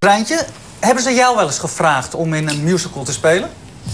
Treintje, hebben ze jou wel eens gevraagd om in een musical te spelen?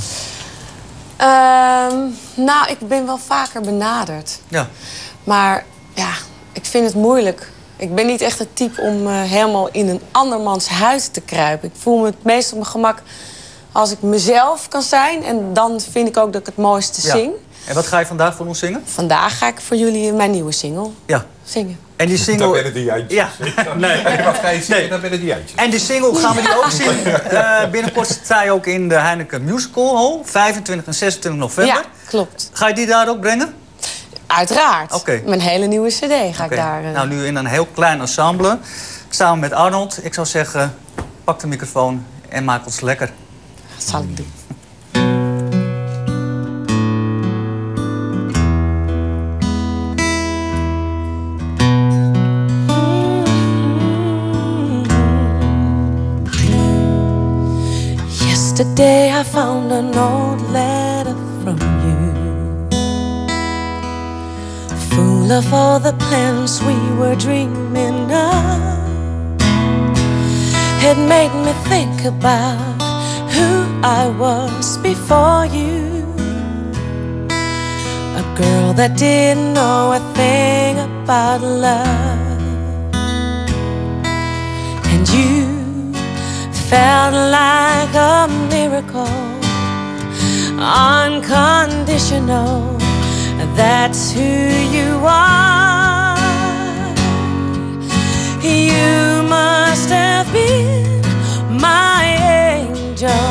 Nou, ik ben wel vaker benaderd. Ja. Maar ja, ik vind het moeilijk. Ik ben niet echt het type om helemaal in een andermans huid te kruipen. Ik voel me het meest op mijn gemak als ik mezelf kan zijn. En dan vind ik ook dat ik het mooiste zing. En wat ga je vandaag voor ons zingen? Vandaag ga ik voor jullie mijn nieuwe single zingen. En die single... Dan ben het die Jantjes. Ja. Nee, wat ga je zingen? Dan ben het die Jantjes. En die single gaan we die ook zingen. Binnenkort sta je ook in de Heineken Musical Hall. 25 en 26 november. Ja, klopt. Ga je die daar ook brengen? Uiteraard. Oké. Mijn hele nieuwe cd ga ik daar... Nou, nu in een heel klein ensemble. Samen met Arnold. Ik zou zeggen, pak de microfoon en maak ons lekker. Dat zal ik doen. Yesterday I found an old letter from you, full of all the plans we were dreaming of. It made me think about who I was before you, a girl that didn't know a thing about love. And you felt like a miracle, unconditional. That's who you are. You must have been my angel.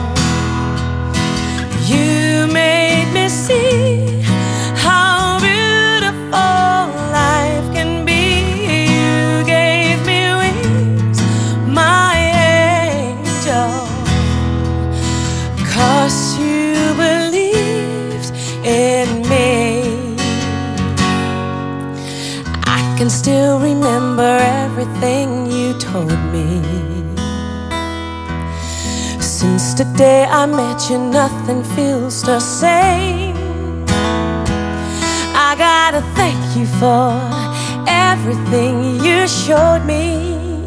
You made me see how beautiful life can be. You gave me wings, my angel, 'cause you believed in me. I can still remember everything you told me. Since the day I met you, nothing feels the same. I gotta thank you for everything you showed me.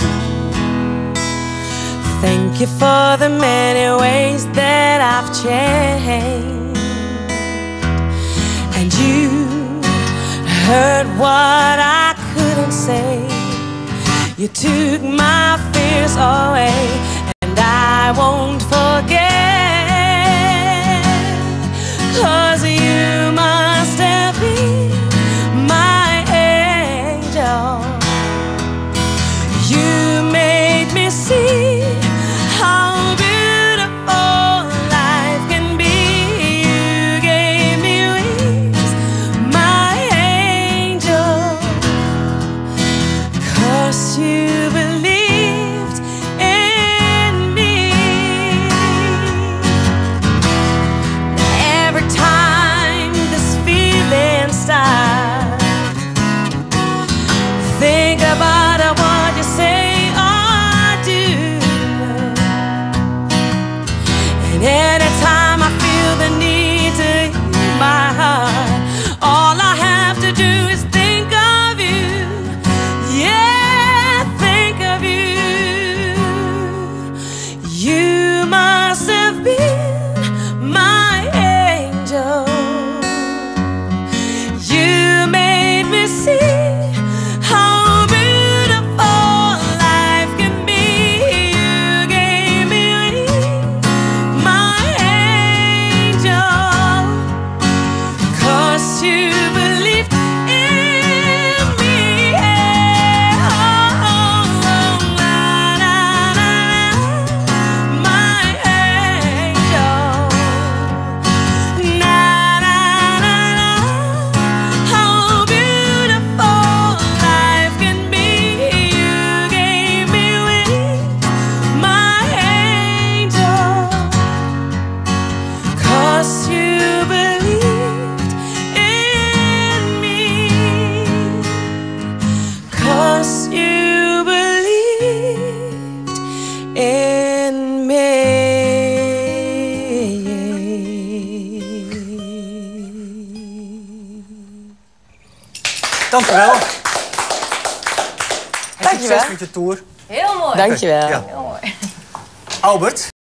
Thank you for the many ways that I've changed. And you heard what I couldn't say. You took my fears away, and I won't forget. 'Cause you must have been my angel. You made me see how beautiful life can be. You gave me wings, my angel, 'cause you believed in me. Every time this feeling starts, think about what you say or do. And anytime I feel the need to heal my heart, all I have to do is think of you. Yeah, think of you. You must have been my angel. You made me see how beautiful life can be. You gave me wings, my angel, 'cause you believed in me. Oh, na, na, na, my angel. Na, na, na, na, how beautiful life can be. You gave me wings, my angel, 'cause you believed in me. 'Cause you believed in me. Dankjewel. En Dankjewel. succes met je tour. Heel mooi. Dankjewel. Ja. Heel mooi. Albert.